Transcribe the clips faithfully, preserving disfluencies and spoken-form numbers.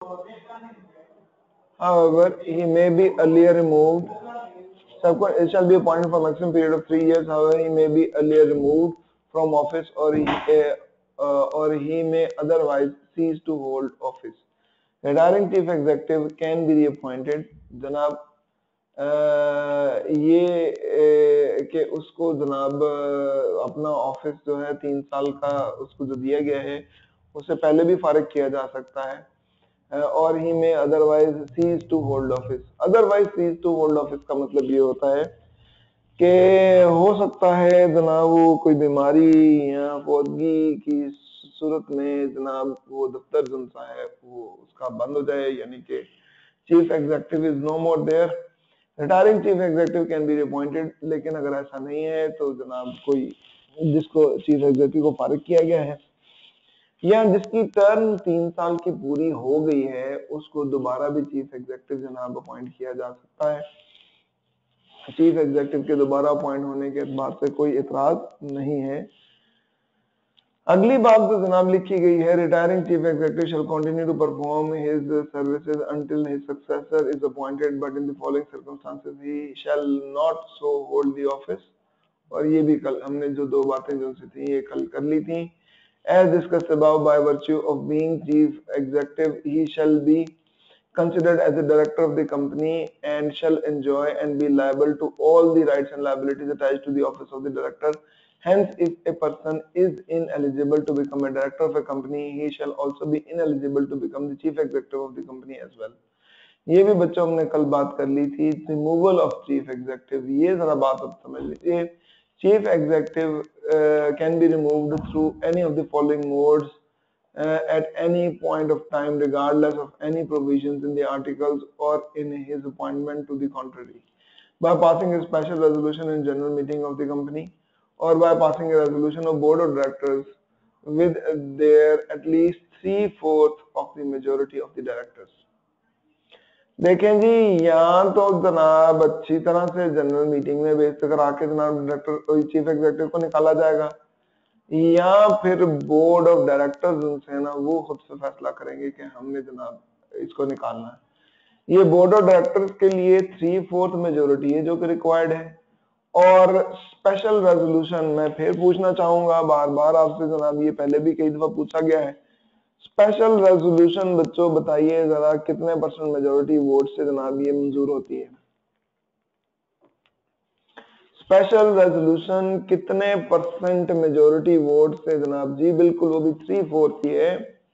However, he may be earlier removed. Subsequent, it shall be appointed for maximum period of three years. However, he may be earlier removed from office, or he, uh, uh, or he may otherwise cease to hold office. Retiring chief executive can be reappointed. जनाब अ, ये अ, कि उसको जनाब अ, अपना office जो है तीन साल का उसको जो दिया गया है उससे पहले भी फारिग किया जा सकता है, और ही में otherwise cease to hold office. Otherwise cease to hold office का मतलब ये होता है कि हो सकता है जनाब वो कोई बीमारी या फौतगी की सूरत में जनाब वो दफ्तर जो सा है वो उसका बंद हो जाए, यानी कि chief executive is no more there. Retiring chief executive can be appointed, लेकिन अगर ऐसा नहीं है तो जनाब कोई जिसको चीफ एग्जीक्यूटिव को फारिग किया गया है या जिसकी टर्म तीन साल की पूरी हो गई है उसको दोबारा भी चीफ एग्जीक्यूटिव जनाब अपॉइंट किया जा सकता है। चीफ एग्जीक्यूटिव के दोबारा अपॉइंट होने के बाद से कोई इतराज नहीं है। अगली बात जो जनाब लिखी गई है, retiring chief executive shall continue to perform his services until his successor is appointed but in the following circumstances he shall not so hold the office. और ये भी कल हमने जो दो बातें जो सी थी ये कल कर ली थी। As discussed above, by virtue of being chief executive, he shall be considered as a director of the company and shall enjoy and be liable to all the rights and liabilities attached to the office of the director. Hence, if a person is ineligible to become a director of a company, he shall also be ineligible to become the chief executive of the company as well. ये भी बच्चों हमने कल बात कर ली थी, removal of chief executive. ये जरा बात अब समझ लीजिए। Chief executive can be removed through any of the following modes at any point of time regardless of any provisions in the articles or in his appointment to the contrary, by passing a special resolution in general meeting of the company or by passing a resolution of board of directors with their at least three fourth of the majority of the directors। देखें जी, यहाँ तो जनाब अच्छी तरह से general meeting में base करा के जनाब डायरेक्टर चीफ एग्जीक्यूटिव को निकाला जाएगा, या फिर बोर्ड ऑफ डायरेक्टर्स उनसे है ना वो खुद से फैसला करेंगे कि हमने जनाब इसको निकालना है। ये बोर्ड ऑफ डायरेक्टर्स के लिए थ्री फोर्थ मेजोरिटी है जो कि रिक्वायर्ड है। और स्पेशल रेजोल्यूशन मैं फिर पूछना चाहूंगा बार बार आपसे जनाब, ये पहले भी कई दफा पूछा गया है, स्पेशल रेजोल्यूशन बच्चों बताइए जरा कितने परसेंट मेजोरिटी वोट से जनाब ये मंजूर होती है? स्पेशल रेजोल्यूशन कितने परसेंट मेजोरिटी वोट से जनाब? जी बिल्कुल, वो भी थ्री फोर्थ ही है।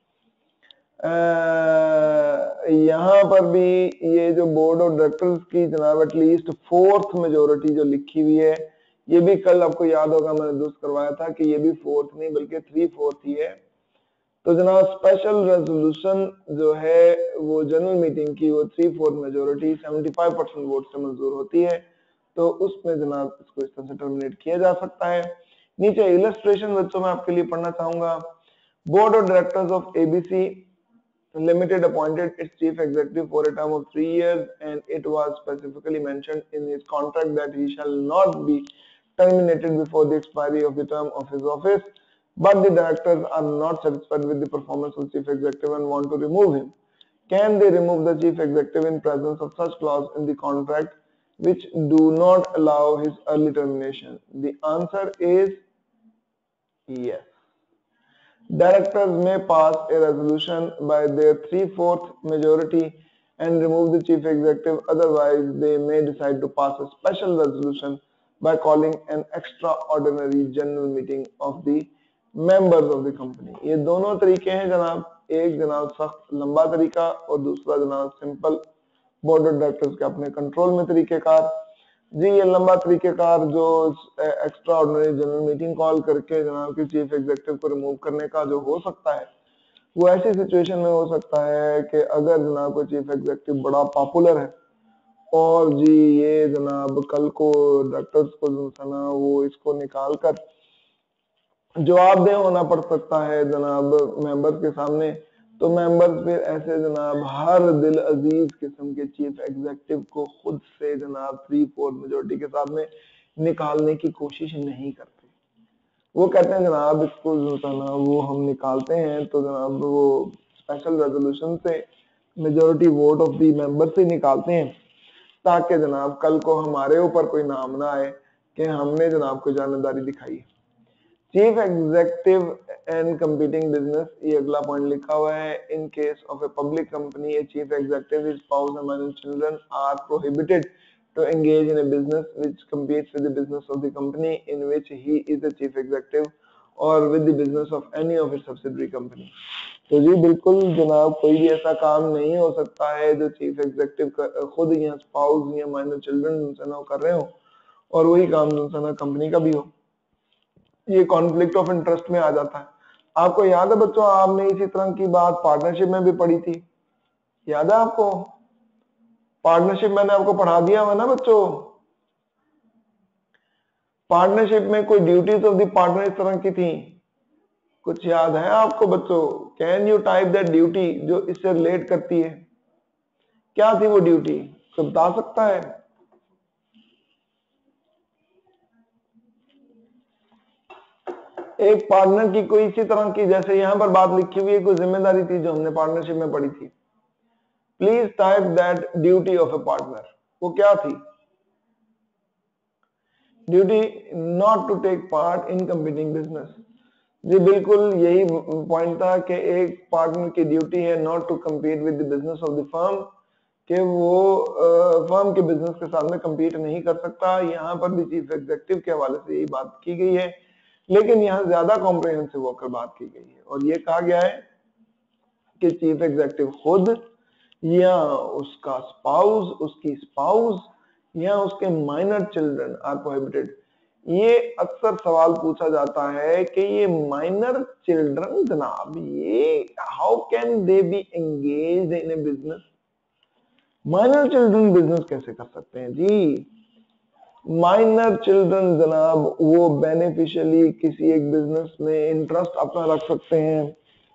यहाँ पर भी ये जो बोर्ड ऑफ डायरेक्टर्स की जनाब एटलीस्ट फोर्थ मेजोरिटी जो लिखी हुई है, ये भी कल आपको याद होगा मैंने दुरुस्त करवाया था कि ये भी फोर्थ नहीं बल्कि थ्री फोर्थ ही है। तो जनाब स्पेशल रेजोल्यूशन जो है वो जनरल मीटिंग की वो three fourth majority seventy five percent vote से मंजूर होती है, तो उसमें जनाब इसको इस तरह से टर्मिनेट किया जा सकता है। नीचे इलस्ट्रेशन बच्चों में आपके लिए पढ़ना चाहूंगा। Board of directors of ABC limited appointed its chief executive for a term of three years and it was specifically mentioned in his contract that he shall not be terminated before the expiry of the term of his office, but the directors are not satisfied with the performance of chief executive and want to remove him. Can they remove the chief executive in presence of such clause in the contract which do not allow his early termination? The answer is yes. Directors may pass a resolution by their three-fourth majority and remove the chief executive. Otherwise, they may decide to pass a special resolution by calling an extraordinary general meeting of the members of the company। ये दोनों तरीके हैं जनाब, एक जनाब सख्त लंबा तरीका और दूसरा जनाब सिंपल बोर्ड ऑफ डायरेक्टर्स के अपने कंट्रोल में तरीकेकार। जी ये लंबा तरीकेकार जो extraordinary general meeting call करके जनाब की चीफ एग्जीक्यूटिव को रिमूव करने का जो हो सकता है वो ऐसी सिचुएशन में हो सकता है कि अगर जनाब को चीफ एग्जीक्यूटिव बड़ा पॉपुलर है और जी ये जनाब कल को डायरेक्टर्स को जो ना वो इसको निकाल कर जवाबदेह होना पड़ सकता है जनाब मेंबर्स के सामने, तो मेंबर्स फिर ऐसे जनाब हर दिल अजीज किस्म के चीफ एग्जीक्यूटिव को खुद से जनाब थ्री फोर्थ मेजोरिटी के साथ में निकालने की कोशिश नहीं करते। वो कहते हैं जनाब इसको जो ना वो हम निकालते हैं तो जनाब वो स्पेशल रेजोल्यूशन से majority vote of the member से निकालते हैं, ताकि जनाब कल को हमारे ऊपर कोई नाम ना आए कि हमने जनाब को जानदारी दिखाई। Chief executive and competing business, ये अगला पॉइंट लिखा हुआ है। In case of a public company, a chief executive, his spouse and minor children are prohibited to engage in a business which competes with the business of the company in which he is the chief executive or with the business of any of its subsidiary company। तो जी बिल्कुल जनाब, कोई भी ऐसा काम नहीं हो सकता है जो चीफ एग्जीक्यूटिव खुद या स्पाउस या माइनर चिल्ड्रन उनसे ना कर रहे हो और वही काम उनसे ना कंपनी का भी हो। ये कॉन्फ्लिक्ट ऑफ इंटरेस्ट में आ जाता है। आपको याद है बच्चों, आपने इसी तरह की बात पार्टनरशिप में भी पढ़ी थी, याद है आपको? पार्टनरशिप मैंने आपको पढ़ा दिया हुआ ना बच्चों। पार्टनरशिप में कोई ड्यूटीज ऑफ द पार्टनर इस तरह की थी, कुछ याद है आपको बच्चों? Can you type that duty जो इससे रिलेट करती है? क्या थी वो ड्यूटी, कोई बता सकता है? एक पार्टनर की कोई इसी तरह की, जैसे यहां पर बात लिखी हुई है, कोई जिम्मेदारी थी जो हमने पार्टनरशिप में पढ़ी थी। Please type that duty of a partner, वो क्या थी? Duty not to take part in competing business. जी बिल्कुल यही पॉइंट था कि एक पार्टनर की ड्यूटी है not to compete with the business of the firm, कि वो फर्म के बिजनेस के साथ में कम्पीट नहीं कर सकता। यहाँ पर भी चीफ एग्जीक्यूटिव के हवाले से यही बात की गई है, लेकिन यहाँ ज्यादा कॉम्प्रिहेंसिव होकर बात की गई है और ये कहा गया है कि चीफ एग्जीक्यूटिव खुद या उसका स्पाउस, उसकी स्पाउस या उसके माइनर चिल्ड्रन आर प्रोहिबिटेड। ये अक्सर सवाल पूछा जाता है कि ये माइनर चिल्ड्रन जनाब, ये how can they be engaged in a business? Minor children business कैसे कर सकते हैं जी? माइनर चिल्ड्रन जनाब वो बेनिफिशियली किसी एक बिजनेस में इंटरेस्ट अपना रख सकते हैं।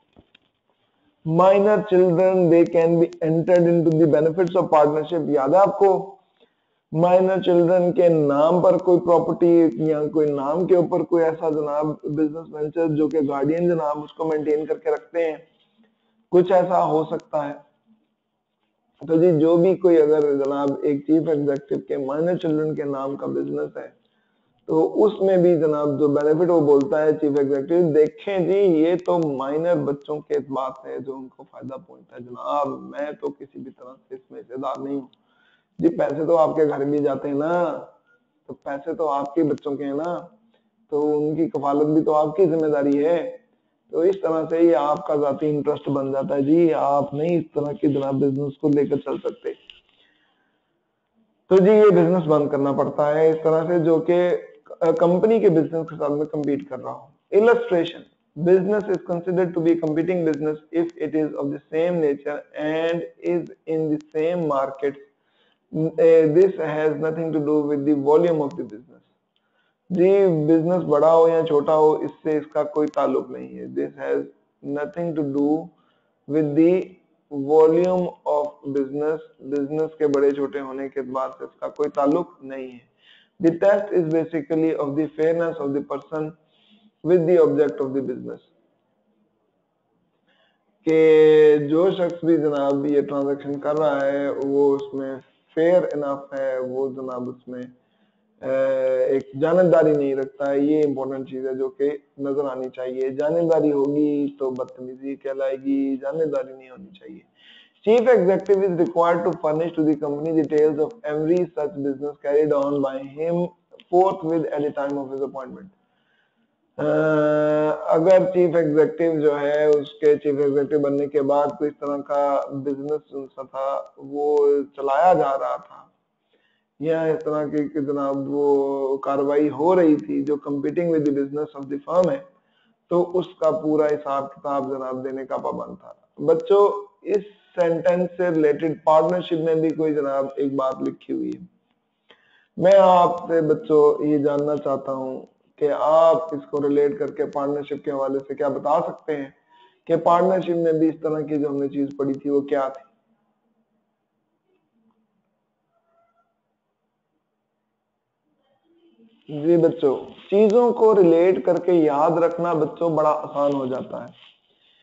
Minor children they can be entered into the benefits of partnership. याद है आपको? माइनर चिल्ड्रन के नाम पर कोई प्रॉपर्टी या कोई नाम के ऊपर कोई ऐसा जनाब बिजनेस वेंचर जो कि गार्डियन जनाब उसको मेंटेन करके रखते हैं, कुछ ऐसा हो सकता है। तो जी जो भी कोई अगर जनाब एक चीफ एग्जीक्यूटिव के माइनर चिल्ड्रन के नाम का बिजनेस है, तो उसमें भी जनाब जो बेनिफिट वो बोलता है चीफ एग्जीक्यूटिव, देखें जी ये तो माइनर बच्चों के बात है जो उनको फायदा पहुंचता है जनाब, मैं तो किसी भी तरह से इसमें हिस्सेदार नहीं हूँ जी। पैसे तो आपके घर भी जाते हैं ना, तो पैसे तो आपके बच्चों के हैं ना, तो उनकी कफालत भी तो आपकी जिम्मेदारी है। तो इस तरह से ये आपका जाती इंटरेस्ट बन जाता है जी, आप नहीं इस तरह की जनाब बिजनेस को लेकर चल सकते। तो जी ये बिजनेस बंद करना पड़ता है इस तरह से, जो कि कंपनी के बिजनेस के साथ में compete कर रहा हो। Illustration: business is considered to be competing business if it is of the same nature and is in the same markets. This has nothing to do with the volume of the business. जी business बड़ा हो या छोटा हो, इससे इसका कोई ताल्लुक नहीं है। This has nothing to do with the volume of business. Business के बड़े छोटे होने के बाद से इसका कोई ताल्लुक नहीं है। The test is basically of the fairness of the person with the object of the business. कि जो शख्स भी जनाब ये ट्रांजैक्शन कर रहा है वो उसमें फेयर इनफ है, वो जनाब उसमें एक जानबदारी नहीं रखता है। ये इंपॉर्टेंट चीज है जो कि नजर आनी चाहिए। जानबदारी होगी तो बदतमीजी कहलाएगी, जानबदारी नहीं होनी चाहिए। Chief executive is required to furnish to the company details of every such business carried on by him forthwith at the time of his appointment. uh, अगर चीफ एग्जीक्यूटिव जो है उसके चीफ एग्जीक्यूटिव बनने के बाद कोई इस तरह का बिजनेस था वो चलाया जा रहा था या इस तरह की जनाब वो कार्रवाई हो रही थी जो competing with the business of the firm है, तो उसका पूरा हिसाब किताब जनाब देने का पाबंद था। बच्चों इस सेंटेंस से रिलेटेड पार्टनरशिप में भी कोई जनाब एक बात लिखी हुई है। मैं आपसे बच्चों ये जानना चाहता हूं कि आप इसको रिलेट करके पार्टनरशिप के हवाले से क्या बता सकते हैं कि पार्टनरशिप में भी इस तरह की जो हमने चीज पढ़ी थी वो क्या थी? जी बच्चों चीजों को रिलेट करके याद रखना बच्चों बड़ा आसान हो जाता है।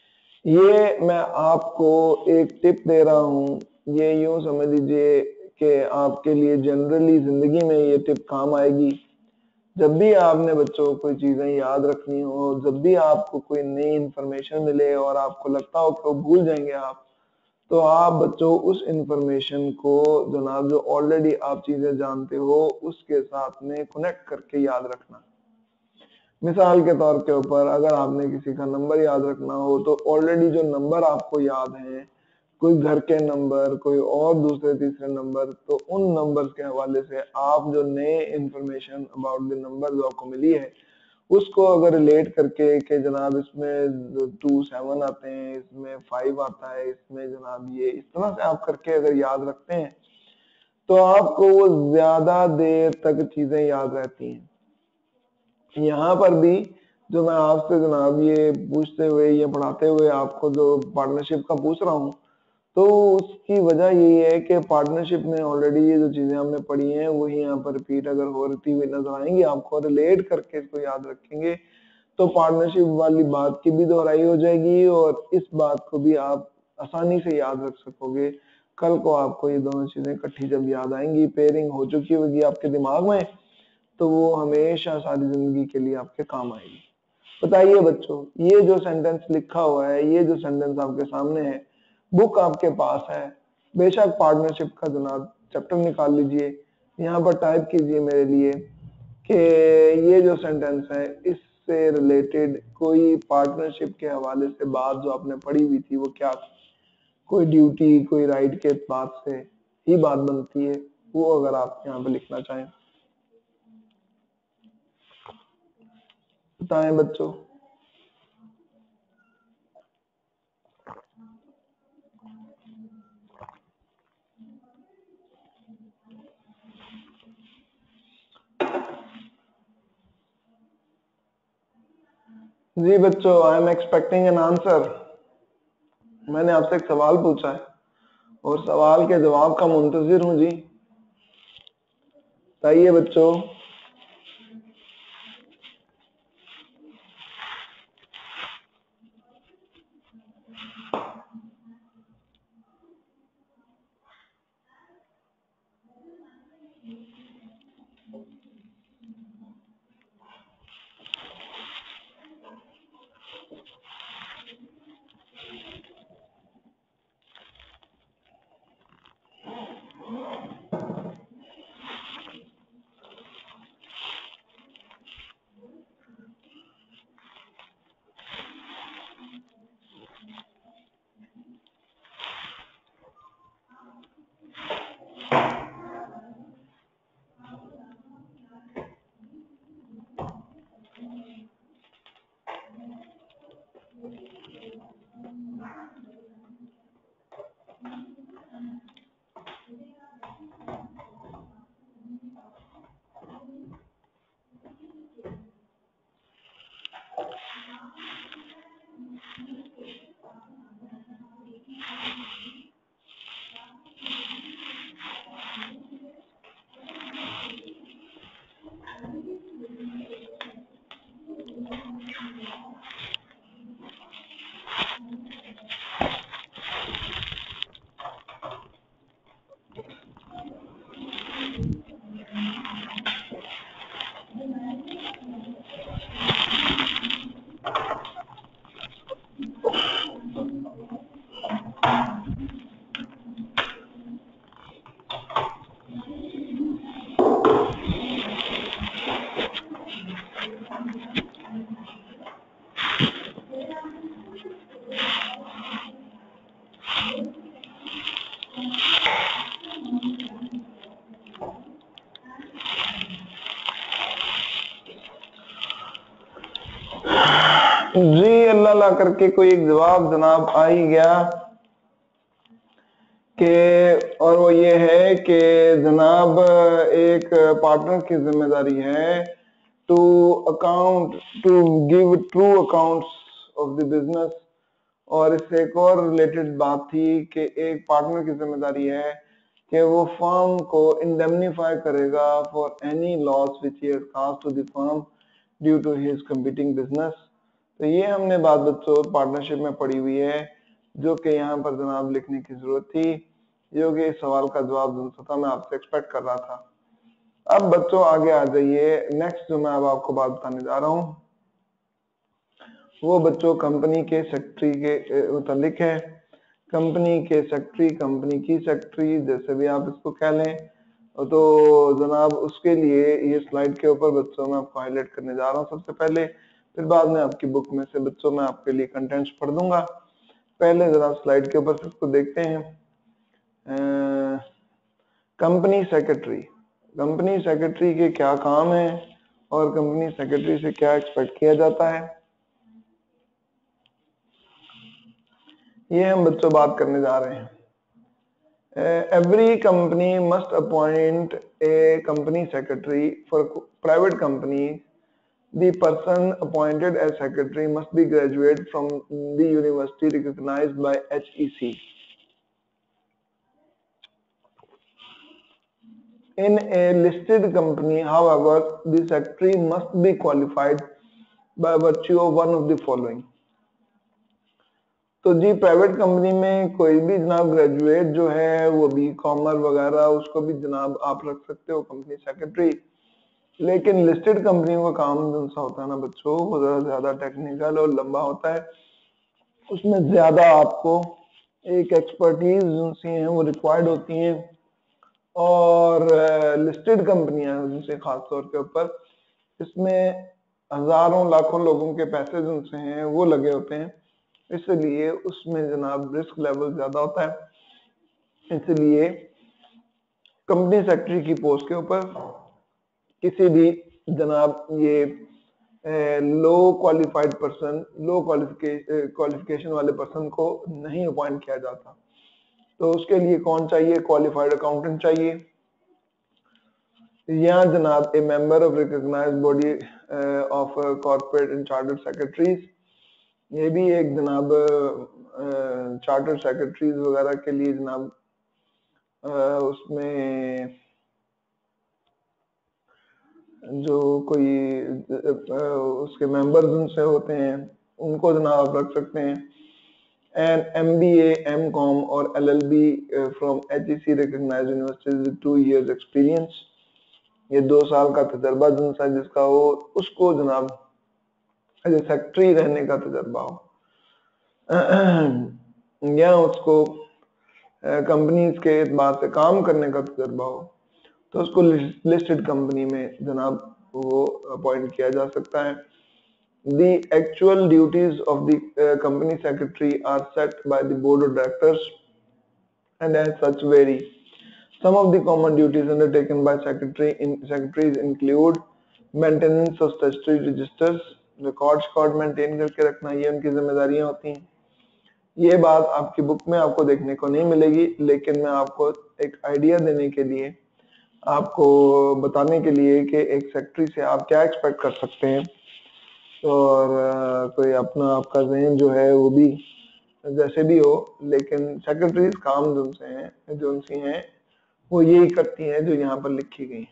ये मैं आपको एक टिप दे रहा हूँ, ये यूं समझ लीजिए कि आपके लिए जनरली जिंदगी में ये टिप काम आएगी। जब भी आपने बच्चों को कोई चीजें याद रखनी हो, जब भी आपको कोई नई इंफॉर्मेशन मिले और आपको लगता हो कि वो भूल जाएंगे आप, तो आप बच्चों उस इंफॉर्मेशन को जनाब जो ऑलरेडी आप चीजें जानते हो उसके साथ में कनेक्ट करके याद रखना। मिसाल के तौर के ऊपर अगर आपने किसी का नंबर याद रखना हो तो ऑलरेडी जो नंबर आपको याद हैं, कोई घर के नंबर, कोई और दूसरे तीसरे नंबर, तो उन नंबर्स के हवाले से आप जो नए इंफॉर्मेशन अबाउट द नंबर जो आपको मिली है उसको अगर रिलेट करके कि जनाब इसमें टू सेवन आते हैं, इसमें फाइव आता है, इसमें जनाब ये इस तरह से आप करके अगर याद रखते हैं तो आपको वो ज्यादा देर तक चीजें याद रहती हैं। यहाँ पर भी जो मैं आपसे जनाब ये पूछते हुए ये पढ़ाते हुए आपको जो पार्टनरशिप का पूछ रहा हूँ, तो उसकी वजह यही है कि पार्टनरशिप में ऑलरेडी ये जो चीजें हमने पढ़ी हैं वही यहाँ पर रिपीट अगर होती हुई नजर आएंगी आपको, रिलेट करके इसको याद रखेंगे तो पार्टनरशिप वाली बात की भी दोहराई हो जाएगी और इस बात को भी आप आसानी से याद रख सकोगे। कल को आपको ये दोनों चीजें इकट्ठी जब याद आएंगी, पेयरिंग हो चुकी होगी आपके दिमाग में, तो वो हमेशा सारी जिंदगी के लिए आपके काम आएगी। बताइए बच्चों, ये जो सेंटेंस लिखा हुआ है, ये जो सेंटेंस आपके सामने है, बुक आपके पास है, बेशक पार्टनरशिप का जनाब चैप्टर निकाल लीजिए, यहाँ पर टाइप कीजिए मेरे लिए कि ये जो सेंटेंस है इससे रिलेटेड कोई पार्टनरशिप के हवाले से बात जो आपने पढ़ी हुई थी वो क्या थी। कोई ड्यूटी, कोई राइट के बात से ही बात बनती है, वो अगर आप यहाँ पे लिखना चाहें बताएं बच्चों। जी बच्चों, I am expecting an answer. मैंने आपसे एक सवाल पूछा है और सवाल के जवाब का मुंतजिर हूं जी। बताइए बच्चों। जी अल्लाह ला करके कोई एक जवाब जनाब आ ही गया कि, और वो ये है कि जनाब एक पार्टनर की जिम्मेदारी है to account to give true accounts of the business. और इससे एक और रिलेटेड बात थी कि एक पार्टनर की जिम्मेदारी है कि वो फर्म को इंडेमनीफाई करेगा for any loss which he has caused to the firm due to his competing business. तो ये हमने बात बच्चों पार्टनरशिप में पढ़ी हुई है, जो कि यहाँ पर जनाब लिखने की जरूरत थी, जो कि इस सवाल का जवाब जो था मैं आपसे एक्सपेक्ट कर रहा था। अब बच्चों आगे आ जाइए, नेक्स्ट जो मैं अब आपको बात बताने जा रहा हूँ वो बच्चों कंपनी के सेक्रेटरी के मुतालिक है। कंपनी के सेक्रेटरी, कंपनी की सेक्रेटरी, जैसे भी आप इसको कह लें, तो जनाब उसके लिए ये स्लाइड के ऊपर बच्चों मैं आपको हाईलाइट करने जा रहा हूँ सबसे पहले, फिर बाद में आपकी बुक में से बच्चों मैं आपके लिए कंटेंट्स पढ़ दूंगा। पहले जरा स्लाइड के ऊपर इसको देखते हैं। कंपनी सेक्रेटरी, कंपनी सेक्रेटरी के क्या काम है और कंपनी सेक्रेटरी से क्या एक्सपेक्ट किया जाता है, ये हम बच्चों बात करने जा रहे हैं। Every company must appoint a company secretary for private company. The person appointed as secretary must be graduate from the university recognized by H E C. In a listed company, however, the secretary must be qualified by virtue of one of the following. तो जी private company में कोई भी जनाब graduate जो है वो B comma वगैरह उसको भी जनाब आप रख सकते हो कंपनी सेक्रेटरी, लेकिन लिस्टेड कंपनियों का काम जो सा होता है ना बच्चों वो ज्यादा टेक्निकल और लंबा होता है, उसमें ज्यादा आपको एक एक्सपर्टीज जो सी हैं वो रिक्वायर्ड होती हैं, और लिस्टेड कंपनियां जिनसे खास तौर के ऊपर इसमें हजारों लाखों लोगों के पैसे जिनसे हैं वो लगे होते हैं, इसलिए उसमें जनाब रिस्क लेवल ज्यादा होता है। इसलिए कंपनी सेक्रेटरी की पोस्ट के ऊपर किसी भी जनाब ये low qualified person, low qualification वाले पर्सन को नहीं अपॉइंट किया जाता। तो उसके लिए कौन चाहिए, क्वालिफाइड अकाउंटेंट चाहिए, या जनाब a member of recognised body of corporate and chartered secretaries, ये भी एक जनाब चार्टर्ड सेक्रेटरीज वगैरह के लिए जनाब उसमें जो कोई उसके मेंबर्स उनसे होते हैं उनको जनाब आप रख सकते हैं। And M B A, M com और L L B from H E C recognised universities with two years experience, ये दो साल का तजर्बा जिनसा जिसका हो उसको जनाब एज सेक्रेटरी रहने का तजर्बा हो, या उसको कंपनीज के एतबार से काम करने का तजर्बा हो, तो उसको लिस्टेड कंपनी में जनाब वो अपॉइंट किया जा सकता है। The actual duties of the uh, company secretary are set by the board of directors and as such vary. Some of the common duties undertaken by secretary in secretaries include maintenance of statutory registers, records record maintain करके रखना, ये उनकी जिम्मेदारियां होती हैं। ये बात आपकी बुक में आपको देखने को नहीं मिलेगी, लेकिन मैं आपको एक आइडिया देने के लिए, आपको बताने के लिए कि एक सेक्रेटरी से आप क्या एक्सपेक्ट कर सकते हैं, और कोई अपना आपका जहन जो है वो भी जैसे भी हो, लेकिन सेक्रेटरीज काम जो उनसे हैं जो उनसी हैं वो यही करती हैं जो यहाँ पर लिखी गई।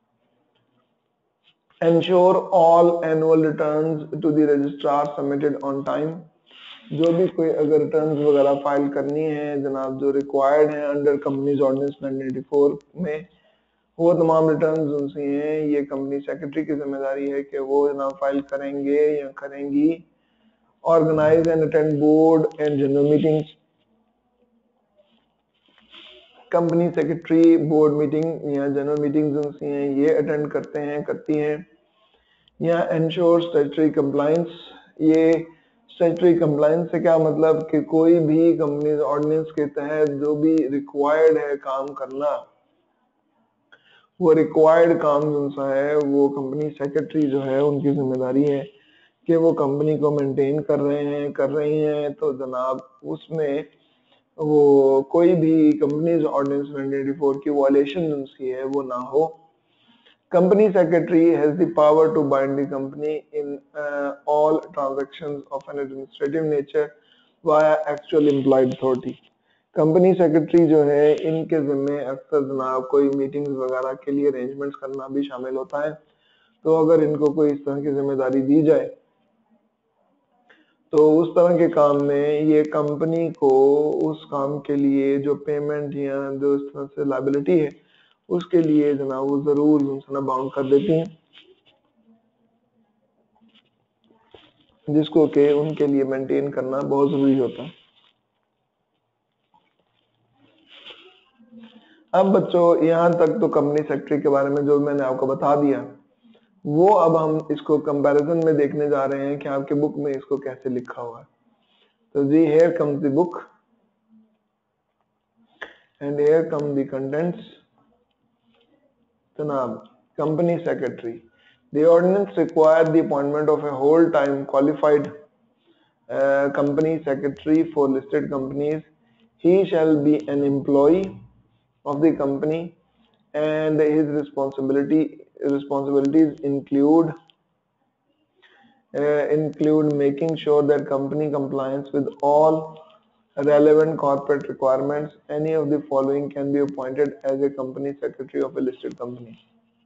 Ensure all annual returns to the registrar submitted on time, जो भी कोई अगर रिटर्न्स वगैरह फाइल करनी है जनाब जो रिक्वायर्ड है under companies ordinance nineteen eighty four में, वो तमाम रिटर्न्स उनसे हैं, ये कंपनी सेक्रेटरी की जिम्मेदारी है कि वो जनाब फाइल करेंगे या करेंगी। Organise and attend board and general meetings, company secretary board meeting या जनरल मीटिंग्स उनसे हैं ये अटेंड करते हैं करती हैं। या एंश्योर स्टैट्यूटरी कंप्लायंस, ये स्टैट्यूटरी कंप्लायंस से क्या मतलब कि कोई भी कंपनीज ऑर्डिनेंस के तहत जो भी रिक्वायर्ड है काम करना, वो रिक्वायर्ड काम जो सा है वो कंपनी सेक्रेटरी जो है उनकी जिम्मेदारी है कि वो कंपनी को मेंटेन कर रहे हैं कर रही हैं, तो जनाब उसमें वो कोई भी companies ordinance nineteen eighty four की वायलेशन उनकी है वो ना हो। Company secretary has the power to bind the company in uh, all transactions of an administrative nature via actual implied authority. Company secretary जो है इनके जिम्मे अक्सर जनाब कोई मीटिंग्स वगैरह के लिए अरेंजमेंट्स करना भी शामिल होता है, तो अगर इनको कोई इस तरह की जिम्मेदारी दी जाए तो उस तरह के काम में ये कंपनी को उस काम के लिए जो पेमेंट या जो इस तरह से लायबिलिटी है उसके लिए जनाब वो जरूर ना बाउंड कर देती हैं, जिसको के उनके लिए मेंटेन करना बहुत जरूरी होता है। अब बच्चों यहाँ तक तो कंपनी सेक्रेटरी के बारे में जो मैंने आपको बता दिया, वो अब हम इसको कंपैरिजन में देखने जा रहे हैं कि आपके बुक में इसको कैसे लिखा हुआ है। तो जी here comes the book and here come the contents. जनाब company secretary, the ordinance required the appointment of a whole-time qualified uh, company secretary for listed companies. He shall be an employee of the company and his responsibility responsibilities include uh, include making sure that company compliance with all relevant corporate requirements. Any of the following can be appointed as a company secretary of a listed company.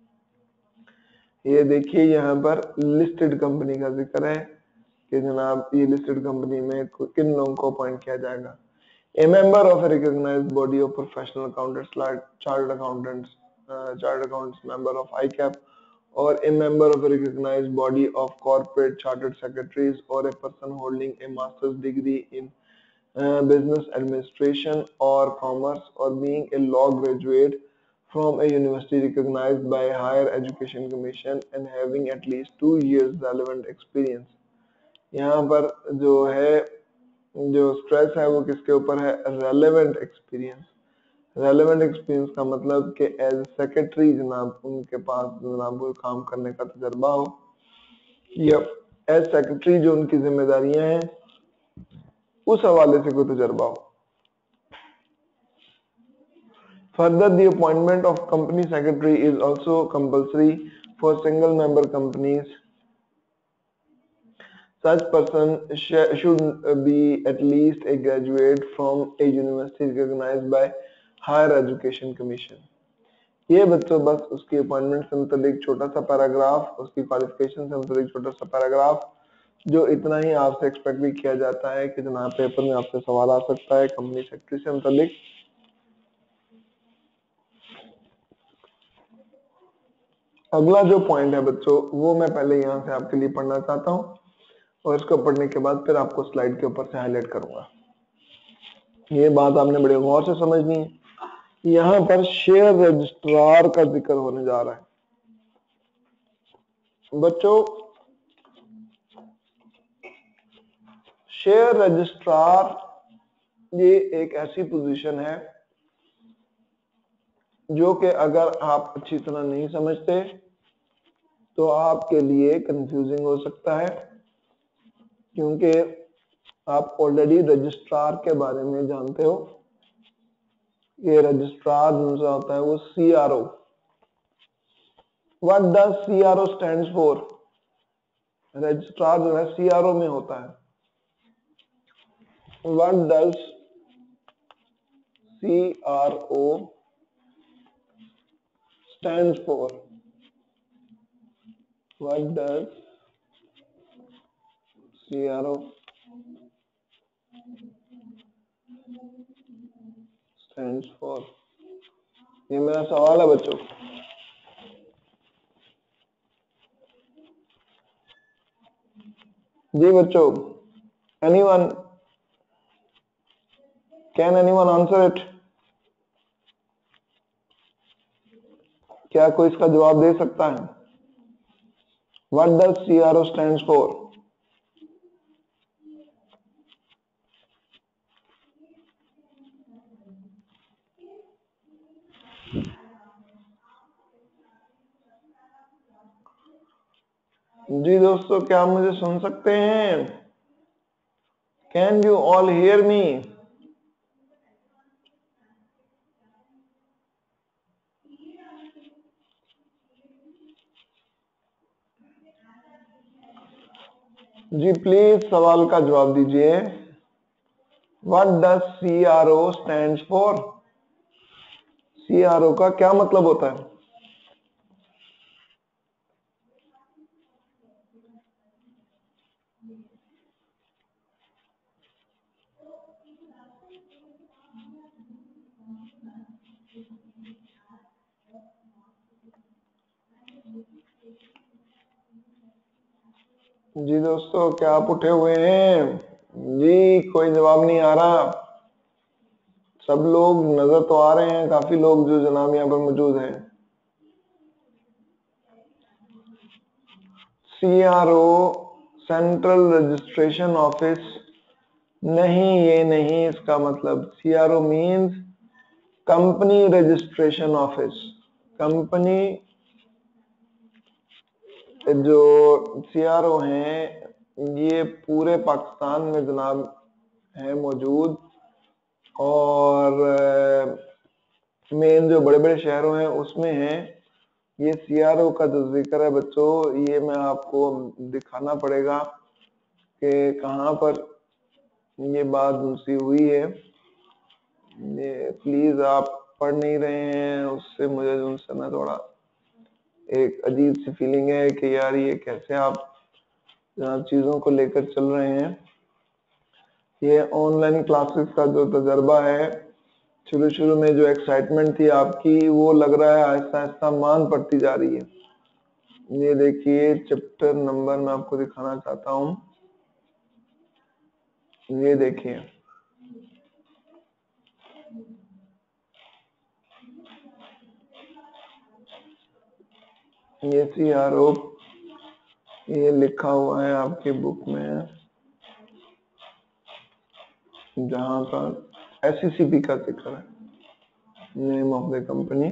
ये देखिए यहाँ पर listed company का जिक्र है कि जनाब ये लिस्टेड कंपनी में किन लोगों को अपॉइंट किया जाएगा। A member of a recognized body of professional accountants like chartered accountants, uh, chartered accountants member of I C A P, or a member of a recognized body of corporate chartered secretaries, or a person holding a master's degree in uh, business administration or commerce, or being a law graduate from a university recognized by a higher education commission and having at least two years relevant experience. यहाँ पर जो है जो stress है वो किसके ऊपर है, रेलेवेंट एक्सपीरियंस। रेलेवेंट एक्सपीरियंस का मतलब कि एज सेक्रेटरी जनाब उनके पास जनाब वो काम करने का तजर्बा हो, या एज सेक्रेटरी जो उनकी जिम्मेदारियां हैं उस हवाले से कोई तजर्बा हो। Further, the appointment of company secretary is also compulsory for single member companies. Such person sh should be at least a graduate from a university recognized by Higher Education Commission. ये बच्चों बस उसकी अपॉइंटमेंट से मुतालिक छोटा सा paragraph, उसकी qualification से मुतालिक छोटा सा पैराग्राफ, जो इतना ही आपसे एक्सपेक्ट भी किया जाता है कि जनाब पेपर में आपसे सवाल आ सकता है कंपनी सेक्रेटरी से मुतालिक। अगला जो पॉइंट है बच्चों वो मैं पहले यहाँ से आपके लिए पढ़ना चाहता हूँ और इसको पढ़ने के बाद फिर आपको स्लाइड के ऊपर से हाईलाइट करूंगा। ये बात आपने बड़े गौर से समझनी है। यहाँ पर शेयर रजिस्ट्रार का जिक्र होने जा रहा है बच्चों। शेयर रजिस्ट्रार ये एक ऐसी पोजीशन है जो कि अगर आप अच्छी तरह नहीं समझते तो आपके लिए कंफ्यूजिंग हो सकता है, क्योंकि आप ऑलरेडी रजिस्ट्रार के बारे में जानते हो। ये रजिस्ट्रार जो होता है वो C R O. What does C R O stands for? Registrar जो है सी आर ओ में होता है। What does C R O stands for? What does C R O stands for? ये मेरा सवाल है बच्चों। जी बच्चों, anyone can anyone answer it? क्या कोई इसका जवाब दे सकता है? What does C R O stands for? जी दोस्तों, क्या आप मुझे सुन सकते हैं? Can you all hear me? जी प्लीज सवाल का जवाब दीजिए। What does C R O stands for? C R O का क्या मतलब होता है? जी दोस्तों, क्या आप उठे हुए हैं? जी कोई जवाब नहीं आ रहा। सब लोग नजर तो आ रहे हैं, काफी लोग जो जनाब यहाँ पर मौजूद हैं। C R O central registration office नहीं, ये नहीं इसका मतलब। C R O means company registration office. Company जो सी आर ओ हैं ये पूरे पाकिस्तान में जनाब है मौजूद, और मेन जो बड़े बड़े शहरों हैं उसमें है। ये सी आर ओ का जो जिक्र है बच्चों, ये मैं आपको दिखाना पड़ेगा कि कहाँ पर ये बात दूसरी हुई है। ये प्लीज आप पढ़ नहीं रहे हैं, उससे मुझे उनसे ना थोड़ा एक अजीब सी फीलिंग है कि यार ये कैसे आप जनाब चीजों को लेकर चल रहे हैं। ये ऑनलाइन क्लासेस का जो तजर्बा है, शुरू शुरू में जो एक्साइटमेंट थी आपकी, वो लग रहा है आहिस्ता आहिस्ता मान पड़ती जा रही है। ये देखिए चैप्टर नंबर मैं आपको दिखाना चाहता हूँ। ये देखिए, ये सी आर ओ ये लिखा हुआ है आपकी बुक में, जहां पर एस सी सी पी का जिक्र है। Name of the company,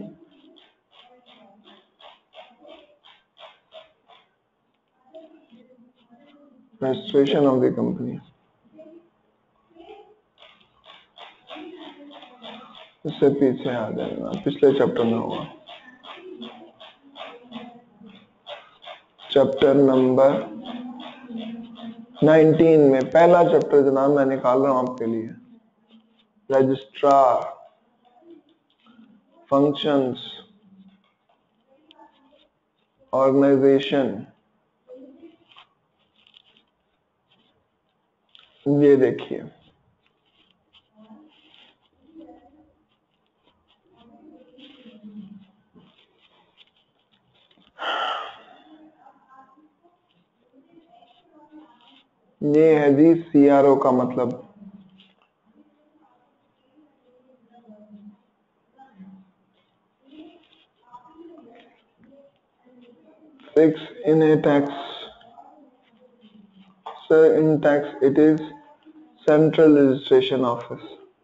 registration of the company. इससे पीछे आ जाएगा, पिछले चैप्टर में होगा, चैप्टर नंबर नाइनटीन में पहला चैप्टर जनाब मैं निकाल रहा हूं आपके लिए। Registrar, functions, organisation. ये देखिए, ये है जी सी आर ओ का मतलब। Fix in a tax, sir, in tax it is central registration office.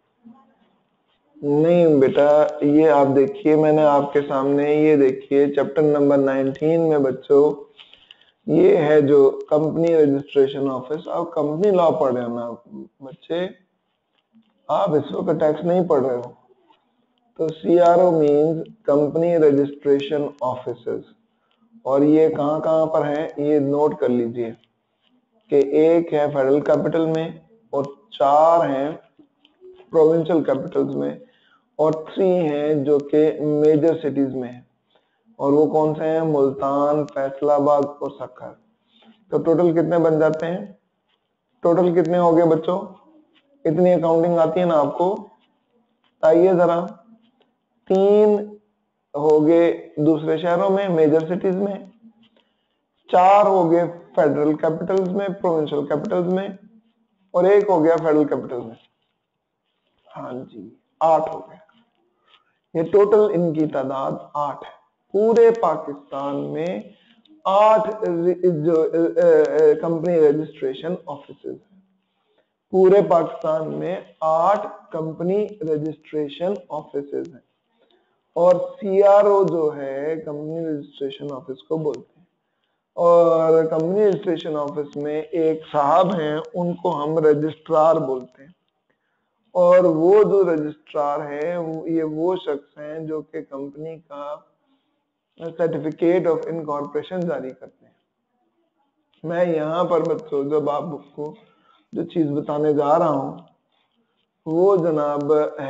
नहीं बेटा, ये आप देखिए, मैंने आपके सामने ये देखिए चैप्टर नंबर नाइनटीन में बच्चों, ये है जो कंपनी रजिस्ट्रेशन ऑफिस। आप कंपनी लॉ पढ़ रहे हो ना बच्चे, आप इस वक्त टैक्स नहीं पढ़ रहे हो। तो C R O means company registration offices, और ये कहाँ कहाँ पर है ये नोट कर लीजिए कि एक है फेडरल कैपिटल में, और चार हैं प्रोविंशियल कैपिटल्स में, और थ्री हैं जो कि मेजर सिटीज में है। और वो कौन से हैं? मुल्तान, फैसलाबाद और सक्कर। तो टोटल कितने बन जाते हैं? टोटल कितने हो गए बच्चों? इतनी अकाउंटिंग आती है ना आपको? आइए जरा, तीन हो गए दूसरे शहरों में, मेजर सिटीज में, चार हो गए फेडरल कैपिटल्स में, प्रोविंशियल कैपिटल्स में, और एक हो गया फेडरल कैपिटल में। हाँ जी, आठ हो गए। ये टोटल इनकी तादाद आठ है। पूरे पाकिस्तान में आठ जो कंपनी रजिस्ट्रेशन ऑफिसेज हैं। पूरे पाकिस्तान में आठ कंपनी रजिस्ट्रेशन ऑफिसेज हैं, और सी आर ओ जो है कंपनी रजिस्ट्रेशन ऑफिस को बोलते हैं। और कंपनी रजिस्ट्रेशन ऑफिस में एक साहब हैं, उनको हम रजिस्ट्रार बोलते हैं। और वो जो रजिस्ट्रार है ये वो शख्स हैं जो कि कंपनी का सर्टिफिकेट ऑफ इनकॉर्पोरेशन जारी करते हैं। मैं यहाँ पर बच्चों जब आपको जो चीज बताने जा रहा हूँ वो जनाब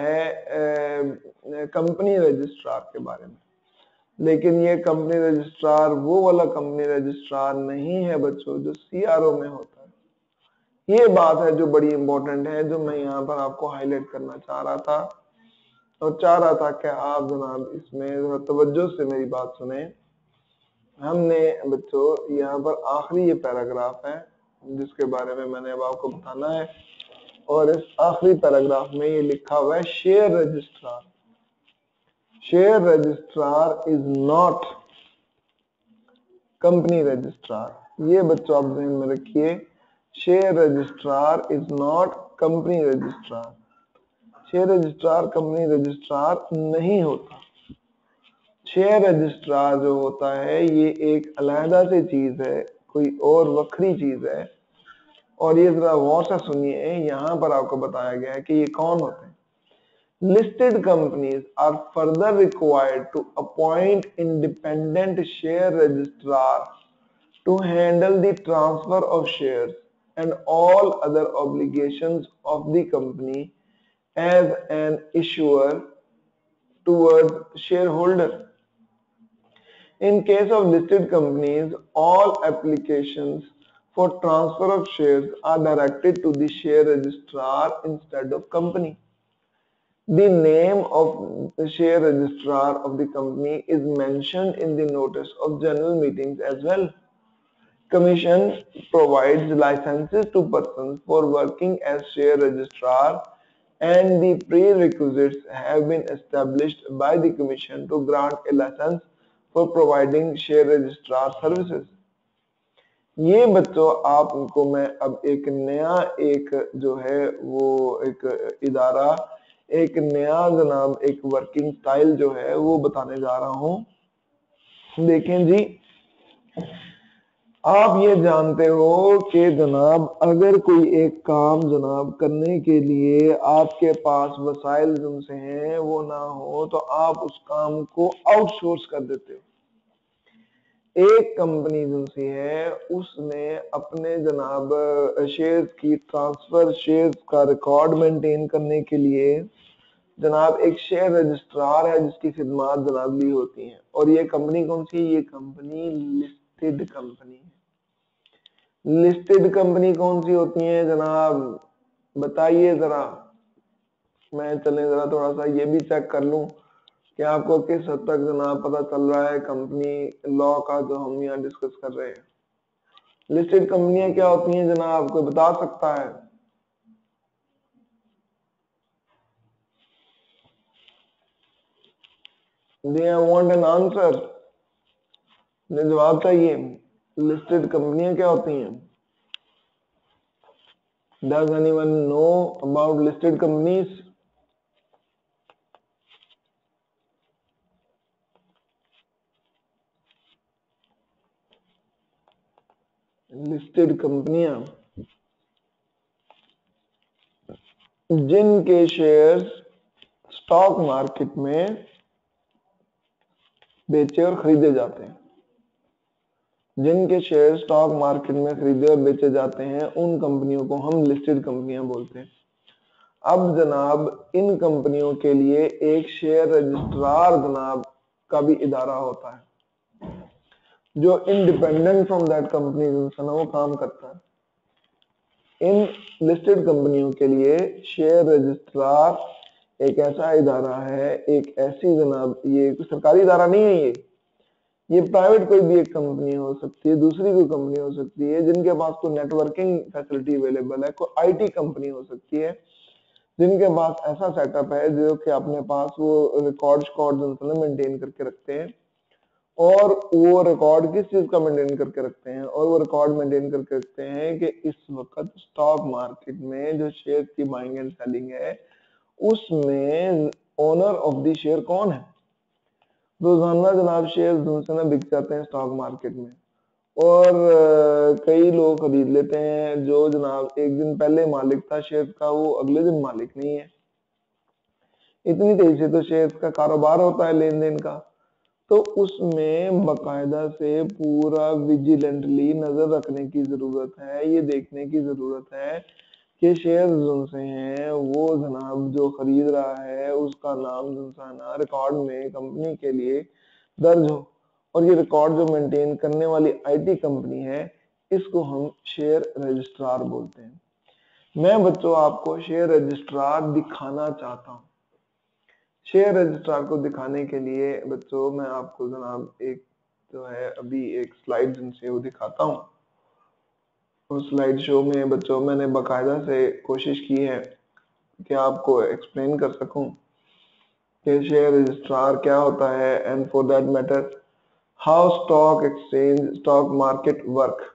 है कंपनी रजिस्ट्रार के बारे में। लेकिन ये कंपनी रजिस्ट्रार वो वाला कंपनी रजिस्ट्रार नहीं है बच्चों जो सी आर ओ में होता है। ये बात है जो बड़ी इंपॉर्टेंट है, जो मैं यहाँ पर आपको हाईलाइट करना चाह रहा था। और चाह रहा था कि आप जनाब इसमें जरा तवज्जो से मेरी बात सुने। हमने बच्चों यहाँ पर आखिरी ये पैराग्राफ है जिसके बारे में मैंने अब आपको बताना है, और इस आखिरी पैराग्राफ में ये लिखा हुआ है share registrar. Share registrar is not company registrar. ये बच्चों आप ध्यान में रखिए, share registrar is not company registrar. Share registrar company registrar नहीं होता। शेयर रजिस्ट्रार जो होता है ये एक अलहदा से चीज है, कोई और वक्री चीज है। और ये जरा गौर से सुनिए, यहाँ पर आपको बताया गया है कि ये कौन होते हैं। Listed companies are further required to appoint independent share registrar to handle the transfer of shares and all other obligations of the company as an issuer towards shareholder. In case of listed companies, all applications for transfer of shares are directed to the share registrar instead of company. The name of the share registrar of the company is mentioned in the notice of general meetings as well. Commission provides licenses to persons for working as share registrar, and the prerequisites have been established by the Commission to grant a license for providing share registrar services. ये बच्चों आपको मैं अब एक नया एक जो है वो एक इदारा, एक नया जनाब एक वर्किंग स्टाइल जो है वो बताने जा रहा हूं। देखें जी, आप ये जानते हो कि जनाब अगर कोई एक काम जनाब करने के लिए आपके पास वसाइल जिनसे हैं वो ना हो तो आप उस काम को आउटसोर्स कर देते हो। एक कंपनी जिनसी है उसने अपने जनाब शेयर्स की ट्रांसफर, शेयर्स का रिकॉर्ड मेंटेन करने के लिए जनाब एक शेयर रजिस्ट्रार है जिसकी खिदमात जनाब ली होती हैं। और ये कंपनी कौन सी है? ये कंपनी लिस्टेड कंपनी है। लिस्टेड कंपनी कौन सी होती है जनाब, बताइए जरा। मैं चले जरा थोड़ा सा ये भी चेक कर लूं कि आपको किस हद तक जनाब पता चल रहा है कंपनी लॉ का जो हम यहाँ डिस्कस कर रहे हैं। लिस्टेड कंपनियां क्या होती हैं जनाब, कोई बता सकता है? Do I want an answer? मुझे जवाब चाहिए। लिस्टेड कंपनियां क्या होती हैं? Does anyone know about listed companies? Listed कंपनियां जिनके शेयर्स स्टॉक मार्केट में बेचे और खरीदे जाते हैं, जिनके शेयर स्टॉक मार्केट में खरीदे और बेचे जाते हैं उन कंपनियों को हम लिस्टेड कंपनियां बोलते हैं। अब जनाब इन कंपनियों के लिए एक शेयर रजिस्ट्रार जनाब का भी इदारा होता है जो इंडिपेंडेंट फ्रॉम दैट कंपनी वो काम करता है। इन लिस्टेड कंपनियों के लिए शेयर रजिस्ट्रार एक ऐसा इदारा है, एक ऐसी जनाब, ये सरकारी इदारा नहीं है, ये ये प्राइवेट कोई भी एक कंपनी हो सकती है, दूसरी कोई कंपनी हो सकती है जिनके पास कोई नेटवर्किंग फैसिलिटी अवेलेबल है, कोई आईटी कंपनी हो सकती है जिनके पास ऐसा सेटअप है जो कि अपने पास वो रिकॉर्ड रिकॉर्ड मेंटेन करके रखते हैं। और वो रिकॉर्ड किस चीज का मेंटेन करके रखते हैं? और वो रिकॉर्ड मेंटेन करके रखते हैं कि इस वक्त स्टॉक मार्केट में जो शेयर की बाइंग एंड सेलिंग है उसमें ओनर ऑफ द शेयर कौन है। रोजाना जनाब शेयर दूसरे बिक जाते हैं स्टॉक मार्केट में, और कई लोग खरीद लेते हैं। जो जनाब एक दिन पहले मालिक था शेयर का वो अगले दिन मालिक नहीं है। इतनी तेजी से तो शेयर का कारोबार होता है, लेन देन का, तो उसमें बकायदा से पूरा विजिलेंटली नजर रखने की जरूरत है। ये देखने की जरूरत है कि शेयर जिनसे हैं वो जनाब जो खरीद रहा है उसका नाम जिनसाना रिकॉर्ड में कंपनी के लिए दर्ज हो। और ये रिकॉर्ड जो मेंटेन करने वाली आईटी कंपनी है इसको हम शेयर रजिस्ट्रार बोलते हैं। मैं बच्चों आपको शेयर रजिस्ट्रार दिखाना चाहता हूं। शेयर रजिस्ट्रार को दिखाने के लिए बच्चों मैं आपको जनाब एक जो है अभी एक स्लाइड जिनसे वो दिखाता हूँ। उस स्लाइड शो में बच्चों मैंने बाकायदा से कोशिश की है कि आपको एक्सप्लेन कर सकूं कि शेयर रजिस्ट्रार क्या होता है and for that matter how stock exchange stock market work.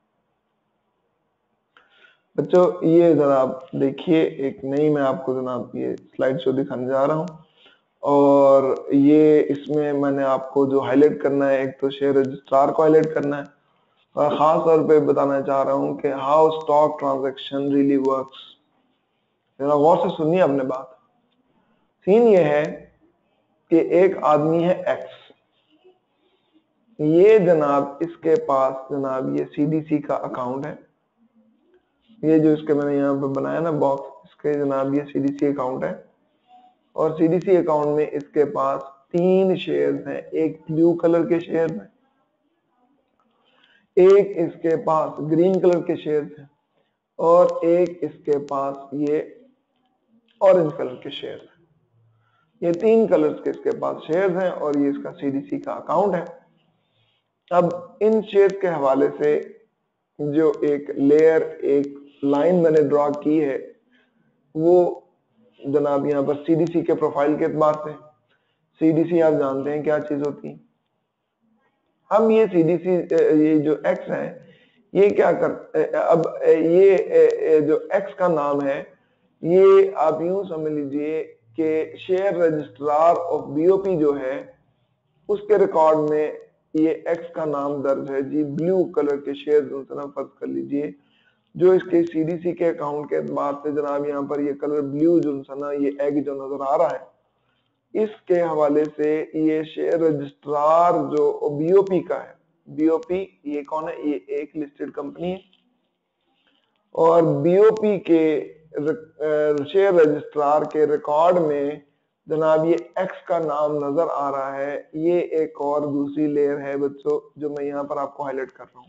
बच्चों ये जनाब देखिए एक नई मैं आपको जनाब ये स्लाइड शो दिखाने जा रहा हूँ और ये इसमें मैंने आपको जो हाईलाइट करना है एक तो शेयर रजिस्ट्रार को हाईलाइट करना है और खास तौर पे बताना चाह रहा हूँ कि how stock transaction really works. जरा गौर से सुनिए अपने बात। सीन ये है कि एक आदमी है एक्स, ये जनाब इसके पास जनाब ये सीडीसी का अकाउंट है, ये जो इसके मैंने यहाँ पे बनाया ना बॉक्स, इसके जनाब ये सीडीसी अकाउंट है और सीडीसी अकाउंट में इसके पास तीन शेयर्स हैं, एक ब्लू कलर के शेयर हैं, एक इसके पास ग्रीन कलर के शेयर्स हैं और एक इसके पास ये ऑरेंज कलर के शेयर्स हैं। ये तीन कलर्स के इसके पास शेयर्स हैं और ये इसका सीडीसी का अकाउंट है। अब इन शेयर्स के हवाले से जो एक लेयर एक लाइन मैंने ड्रॉ की है वो जनाब यहाँ पर सीडीसी के प्रोफाइल के एतबार से, सीडीसी आप जानते हैं क्या चीज होती है। हम ये सीडीसी ये जो एक्स है ये क्या कर अब ये जो एक्स का नाम है ये आप यूं समझ लीजिए कि शेयर रजिस्ट्रार ऑफ बीओपी जो है उसके रिकॉर्ड में ये एक्स का नाम दर्ज है जी। ब्लू कलर के शेयर फर्ज कर लीजिए जो इसके सीडीसी के अकाउंट के एतबार से जनाब यहाँ पर ये कलर ब्लू जो ना ये एग जो नजर आ रहा है इसके हवाले से ये शेयर रजिस्ट्रार जो बीओपी का है, बीओपी ये कौन है, ये एक लिस्टेड कंपनी है और बीओपी के शेयर रजिस्ट्रार के रिकॉर्ड में जनाब ये एक्स का नाम नजर आ रहा है। ये एक और दूसरी लेयर है बच्चों जो मैं यहाँ पर आपको हाईलाइट कर रहा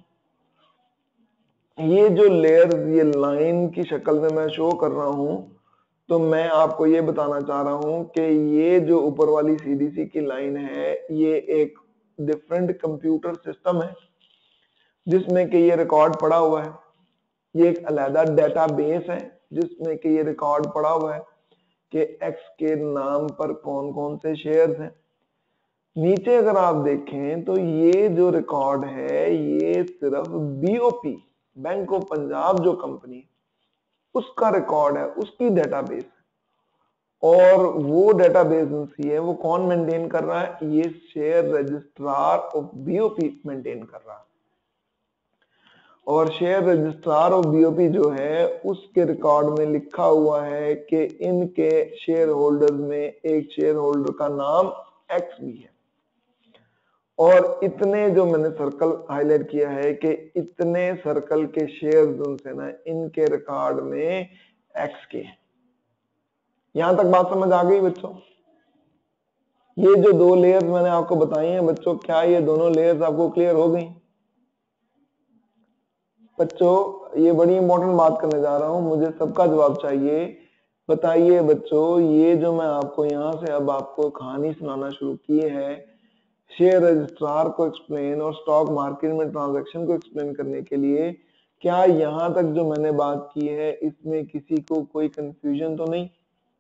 हूँ। ये जो लेयर ये लाइन की शक्ल में मैं शो कर रहा हूँ तो मैं आपको ये बताना चाह रहा हूँ कि ये जो ऊपर वाली सीडीसी की लाइन है ये एक डिफरेंट कंप्यूटर सिस्टम है जिसमें कि ये रिकॉर्ड पड़ा हुआ है। ये एक अलहदा डेटाबेस है जिसमें कि ये रिकॉर्ड पड़ा हुआ है कि एक्स के नाम पर कौन कौन से शेयर्स हैं। नीचे अगर आप देखें तो ये जो रिकॉर्ड है ये सिर्फ बीओपी बैंक ऑफ पंजाब जो कंपनी उसका रिकॉर्ड है, उसकी डेटाबेस है और वो डेटाबेस है वो कौन मेंटेन कर रहा है, ये share registrar of BOP maintain कर रहा है और शेयर रजिस्ट्रार ऑफ बीओपी जो है उसके रिकॉर्ड में लिखा हुआ है कि इनके शेयर होल्डर्स में एक शेयर होल्डर का नाम एक्स भी है और इतने जो मैंने सर्कल हाईलाइट किया है कि इतने सर्कल के शेयर उनसे ना इनके रिकॉर्ड में एक्स के। यहां तक बात समझ आ गई बच्चों। ये जो दो लेयर्स मैंने आपको बताई हैं बच्चों, क्या ये दोनों लेयर्स आपको क्लियर हो गई? बच्चों ये बड़ी इंपॉर्टेंट बात करने जा रहा हूं, मुझे सबका जवाब चाहिए। बताइए बच्चों ये जो मैं आपको यहां से अब आपको कहानी सुनाना शुरू की है शेयर रजिस्ट्रार को एक्सप्लेन और स्टॉक मार्केट में ट्रांजैक्शन को एक्सप्लेन करने के लिए, क्या यहां तक जो मैंने बात की है इसमें किसी को कोई कंफ्यूजन तो नहीं?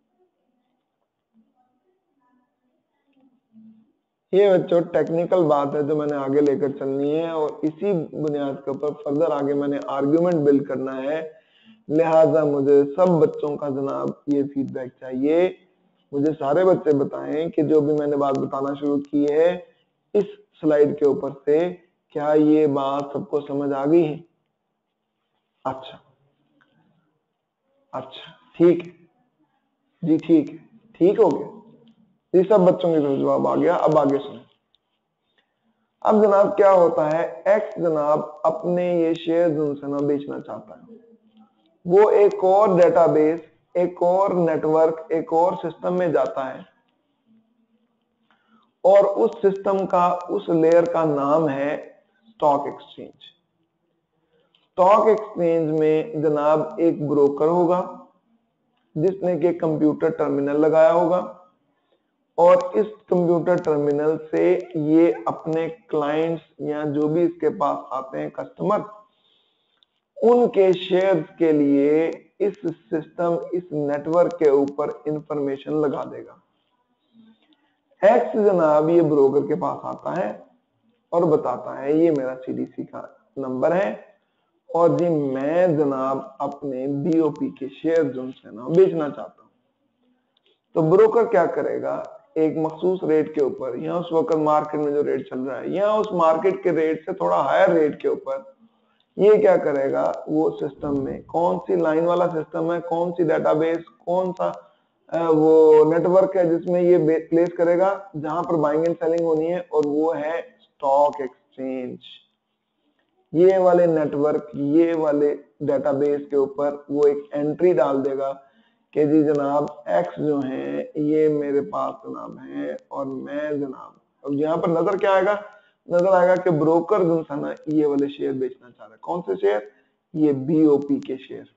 ये बच्चों टेक्निकल बात है जो मैंने आगे लेकर चलनी है और इसी बुनियाद के ऊपर फर्दर आगे मैंने आर्ग्यूमेंट बिल्ड करना है। लिहाजा मुझे सब बच्चों का जनाब ये फीडबैक चाहिए। मुझे सारे बच्चे बताएं कि जो भी मैंने बात बताना शुरू की है इस स्लाइड के ऊपर से क्या ये बात सबको समझ आ गई है? अच्छा अच्छा ठीक है जी, ठीक है, ठीक हो गया ये सब बच्चों के तो जवाब आ गया। अब आगे सुनो। अब जनाब क्या होता है, एक्स जनाब अपने ये शेयर उनसे ना बेचना चाहता है। वो एक और डेटाबेस, एक और नेटवर्क, एक और सिस्टम में जाता है और उस सिस्टम का उस लेयर का नाम है स्टॉक एक्सचेंज। स्टॉक एक्सचेंज में जनाब एक ब्रोकर होगा जिसने के कंप्यूटर टर्मिनल लगाया होगा और इस कंप्यूटर टर्मिनल से ये अपने क्लाइंट्स या जो भी इसके पास आते हैं कस्टमर, उनके शेयर्स के लिए इस सिस्टम, इस नेटवर्क के ऊपर इंफॉर्मेशन लगा देगा। एक्स जनाब ये ब्रोकर के पास आता है और बताता है ये मेरा सीडीसी का नंबर है और जी मैं जनाब अपने बीओपी के शेयर उनसे ना बेचना चाहता हूं। तो ब्रोकर क्या करेगा, एक मखसूस रेट के ऊपर या उस वक्त मार्केट में जो रेट चल रहा है या उस मार्केट के रेट से थोड़ा हायर रेट के ऊपर ये क्या करेगा, वो सिस्टम में कौन सी लाइन वाला सिस्टम है, कौन सी डेटाबेस, कौन सा वो नेटवर्क है जिसमें ये प्लेस करेगा, जहां पर बाइंग एंड सेलिंग होनी है, और वो है स्टॉक एक्सचेंज। ये वाले नेटवर्क, ये वाले डेटाबेस के ऊपर वो एक एंट्री डाल देगा कि जी जनाब एक्स जो है ये मेरे पास जनाब है और मैं जनाब, अब यहाँ पर नजर क्या आएगा, नजर आएगा कि ब्रोकर जो सा ना ये वाले शेयर बेचना चाह रहा है। कौन से शेयर, ये बीओपी के शेयर।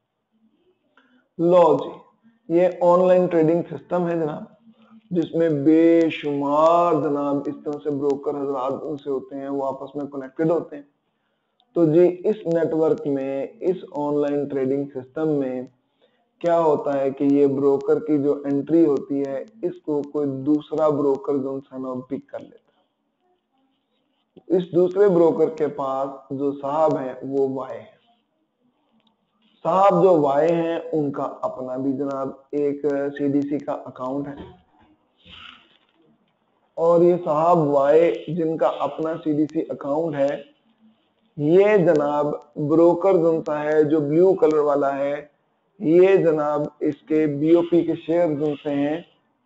लो जी, ये ऑनलाइन ट्रेडिंग सिस्टम है जनाब, जिसमें बेशुमार जनाब इस तरह से ब्रोकर हजरात उनसे होते हैं, वो आपस में कनेक्टेड होते हैं। तो जी इस नेटवर्क में, इस ऑनलाइन ट्रेडिंग सिस्टम में क्या होता है कि ये ब्रोकर की जो एंट्री होती है इसको कोई दूसरा ब्रोकर जो है पिक कर लेता है। इस दूसरे ब्रोकर के पास जो साहब है वो वाई है। साहब जो वाई हैं उनका अपना भी जनाब एक सीडीसी का अकाउंट है और ये साहब वाई जिनका अपना सीडीसी अकाउंट है, ये जनाब ब्रोकर जो सा है जो ब्लू कलर वाला है, ये जनाब इसके बीओपी के शेयर जो से हैं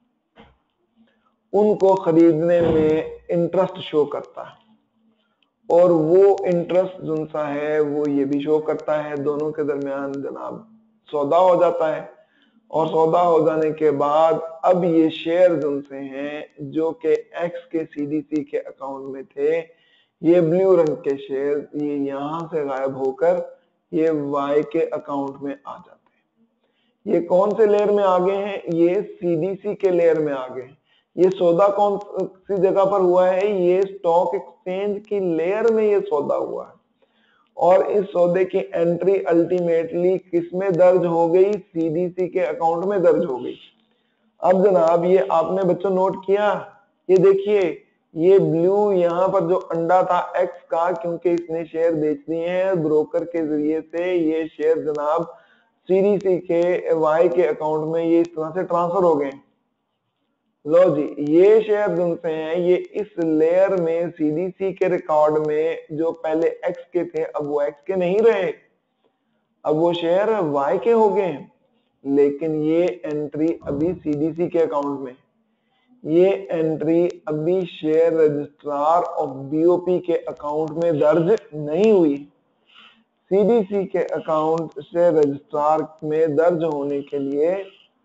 उनको खरीदने में इंटरेस्ट शो करता है और वो इंटरेस्ट जो सा है वो ये भी शो करता है, दोनों के दरमियान जनाब सौदा हो जाता है और सौदा हो जाने के बाद अब ये शेयर जो से हैं जो कि एक्स के सीडीसी के अकाउंट में थे, ये ब्लू रंग के शेयर ये यहां से गायब होकर ये वाई के अकाउंट में आ जाते हैं। ये कौन से लेयर में आ गए हैं, ये सीडीसी के लेयर में आ गए हैं। ये सौदा कौन सी जगह पर हुआ है, ये स्टॉक एक्सचेंज की लेयर में ये सौदा हुआ है और इस सौदे की एंट्री अल्टीमेटली किसमें दर्ज हो गई, सीडीसी के अकाउंट में दर्ज हो गई। अब जनाब ये आपने बच्चों नोट किया, ये देखिए ये ब्लू यहाँ पर जो अंडा था एक्स का, क्योंकि इसने शेयर बेच दिए हैं ब्रोकर के जरिए से, ये शेयर जनाब सीडीसी के वाई के अकाउंट में ये इस तरह से ट्रांसफर हो गए। लो जी, ये शेयर जिनसे हैं ये इस लेयर में सीडीसी के रिकॉर्ड में जो पहले एक्स के थे अब वो एक्स के नहीं रहे, अब वो शेयर वाई के हो गए, लेकिन ये एंट्री अभी सीडीसी के अकाउंट में, ये एंट्री अभी शेयर रजिस्ट्रार ऑफ बीओपी के अकाउंट में दर्ज नहीं हुई। सीडीसी के अकाउंट से रजिस्ट्रार में दर्ज होने के लिए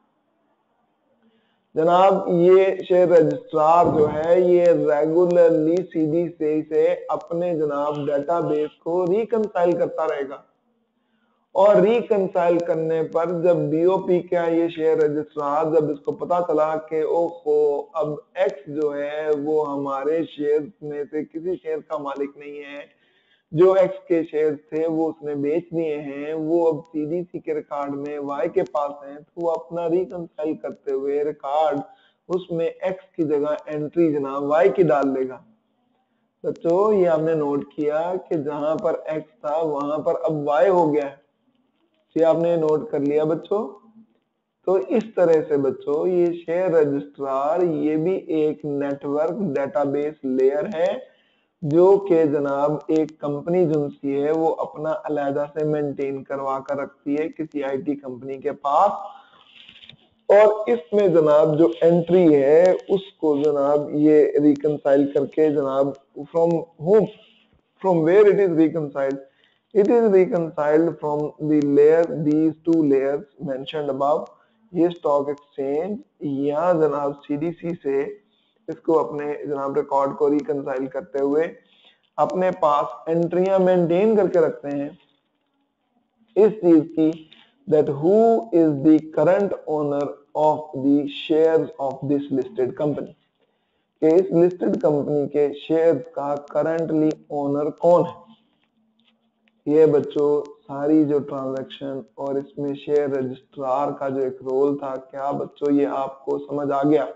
जनाब ये शेयर रजिस्ट्रार जो है ये रेगुलरली सीडीसी से अपने जनाब डेटाबेस को रिकंसाइल करता रहेगा और रिकंसाइल करने पर जब बीओपी का ये शेयर रजिस्ट्रार जब इसको पता चला कि ओहो अब एक्स जो है वो हमारे शेयर में से किसी शेयर का मालिक नहीं है, जो एक्स के शेयर थे वो उसने बेच दिए हैं, वो अब सीडीसी के रिकॉर्ड में वाई के पास हैं, तो वो अपना रिकंसाइल करते हुए रिकॉर्ड उसमें एक्स की जगह एंट्री जनाब वाई की डाल देगा। बच्चों ये आपने नोट किया कि जहां पर एक्स था वहां पर अब वाई हो गया है, ये आपने नोट कर लिया बच्चों। तो इस तरह से बच्चों ये शेयर रजिस्ट्रार ये भी एक नेटवर्क डेटाबेस लेयर है जो कि जनाब एक कंपनी जो सी है वो अपना अलहदा से मेंटेन करवा कर रखती है किसी आईटी कंपनी के पास, और इसमें जनाब जो एंट्री है उसको जनाब ये रिकंसाइल करके जनाब from home from where it is reconciled, it is reconciled from the layer these two layers mentioned above। ये स्टॉक एक्सचेंज यहाँ जनाब सीडीसी से इसको अपने जनाब रिकॉर्ड को रिकंसाइल करते हुए अपने पास एंट्रियां मेंटेन करके रखते हैं इस चीज की that who is the current owner of the shares of this listed company, कि इस लिस्टेड कंपनी के शेयर्स का करंटली ओनर कौन है। ये बच्चों सारी जो ट्रांजैक्शन और इसमें शेयर रजिस्ट्रार का जो एक रोल था, क्या बच्चों ये आपको समझ आ गया?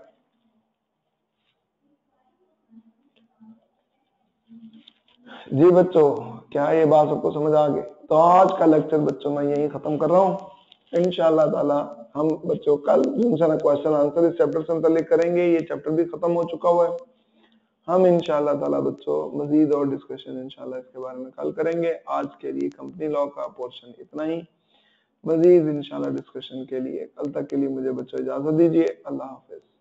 जी बच्चों, क्या ये बात सबको समझ आ गई? तो आज का लेक्चर बच्चों मैं यही खत्म कर रहा हूँ। इंशाल्लाह ताला हम बच्चों कल जिनसे क्वेश्चन आंसर इस चैप्टर से मुतालिक करेंगे। ये चैप्टर भी खत्म हो चुका हुआ है। हम इंशाल्लाह ताला बच्चों मजीद और डिस्कशन इंशाल्लाह इसके बारे में कल करेंगे। आज के लिए कंपनी लॉ का पोर्शन इतना ही। मजीद इंशाल्लाह डिस्कशन के लिए कल तक के लिए मुझे बच्चों इजाजत दीजिए। अल्लाह हाफिज।